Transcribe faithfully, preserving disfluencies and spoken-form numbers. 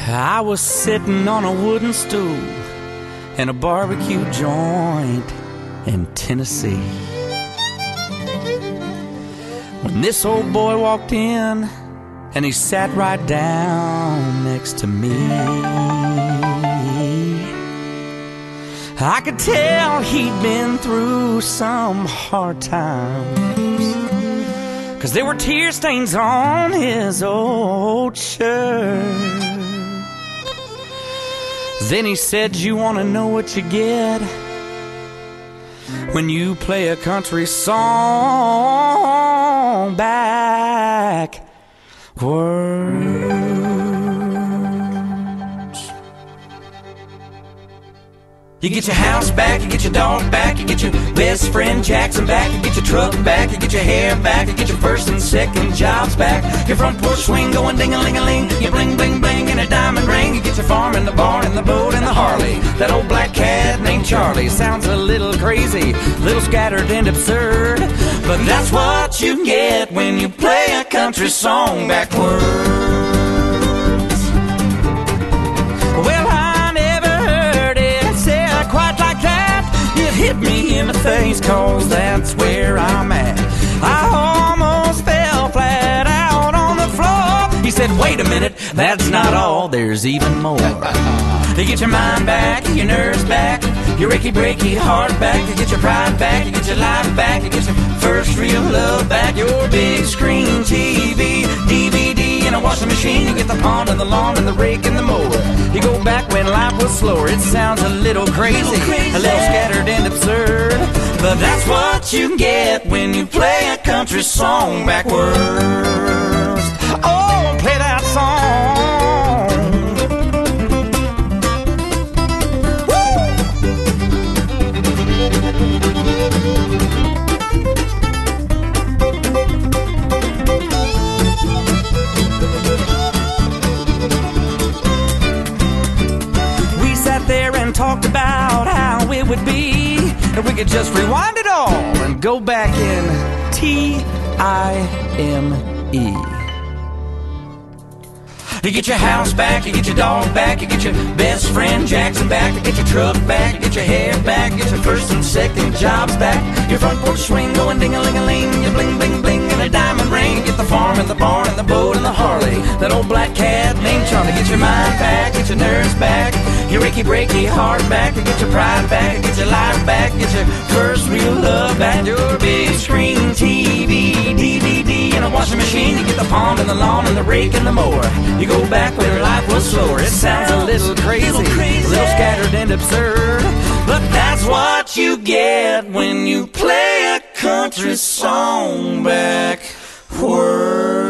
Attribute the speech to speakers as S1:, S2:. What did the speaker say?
S1: I was sitting on a wooden stool in a barbecue joint in Tennessee when this old boy walked in and he sat right down next to me. I could tell he'd been through some hard times, 'cause there were tear stains on his old shirt. Then he said, "You want to know what you get when you play a country song backwards? You get your house back, you get your dog back, you get your best friend Jackson back, you get your truck back, you get your hair back, you get your first and second jobs back, your front porch swing going ding-a-ling-a-ling, you bling bling bling in a diamond ring, you get your farm and the barn and the boat and the Harley, that old black cat named Charlie. Sounds a little crazy, little scattered and absurd, but that's what you get when you play a country song backwards. Well, I hit me in the face, 'cause that's where I'm at. I almost fell flat out on the floor. He said, "Wait a minute, that's not all, there's even more." You get your mind back, your nerves back, your achy breaky heart back, you get your pride back, you get your life back, you get your first real love back, your big screen T V, D V D, and a washing machine. You get the pond and the lawn and the rake and the mower. You go back when life was slower. It sounds a little crazy, a little, crazy. A little scattered and absurd, but that's what you get when you play a country song backwards. Oh, play that song. Talked about how it would be if we could just rewind it all and go back in T I M E. You get your house back, you get your dog back, you get your best friend Jackson back, you get your truck back, you get your hair back, you get your first and second jobs back, your front porch swing going ding-a-ling-a-ling, you bling bling bling in a diamond ring, you get the farm and the barn and the boat and the Harley, that old black cat named Charlie. Get your mind back, get your nerves back, your achy breaky heart back, you get your pride back, get your life back, get your first real love back, your big screen T V, D V D, and a washing machine. You get the pond and the lawn and the rake and the mower. You go back where life was slower. It sounds a little crazy, a little, crazy. little scattered and absurd, but that's what you get when you play a country song backwards.